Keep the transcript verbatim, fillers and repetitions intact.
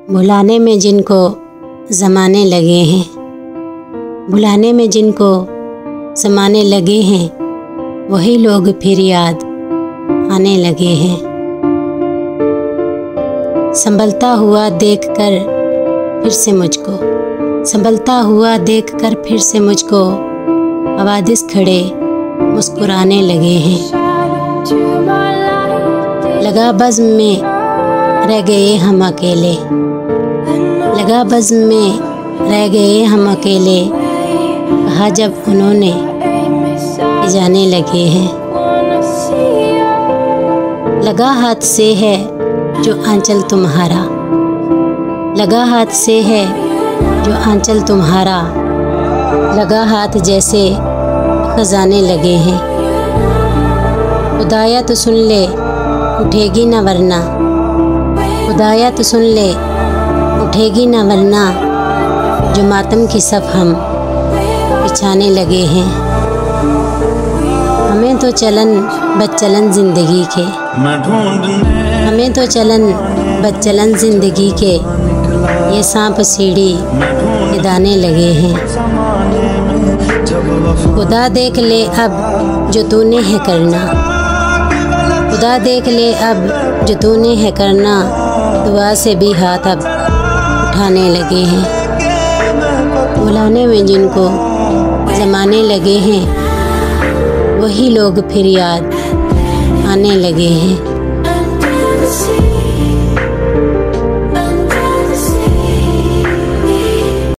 भुलाने में जिनको ज़माने लगे हैं, भुलाने में जिनको ज़माने लगे हैं, वही लोग फिर याद आने लगे हैं। संभलता हुआ देखकर फिर से मुझको, संभलता हुआ देखकर फिर से मुझको हवादिस खड़े मुस्कुराने लगे हैं। लगा बज़्म में रह गए हम अकेले, लगा बज़्म में रह गए हम अकेले, कहा जब उन्होंने कि जाने लगे हैं। लगा हाथ से है जो आंचल तुम्हारा, लगा हाथ से है जो आंचल तुम्हारा, लगा हाथ जैसे खजाने लगे हैं। खुदाया तो सुन ले उठेगी न वरना, खुदाया तो सुन ले उठेगी न वरना, जो मातम की सफ़ हम बिछाने लगे हैं। हमें तो चलन बदचलन ज़िंदगी के, हमें तो चलन बदचलन ज़िंदगी के, ये सांप सीढ़ी दाने लगे हैं। खुदा देख ले अब जो तूने है करना, खुदा देख ले अब जो तूने है करना, दुआ से भी हाथ अब उठाने लगे हैं। भुलाने में जिनको ज़माने लगे हैं, वही लोग फिर याद आने लगे हैं।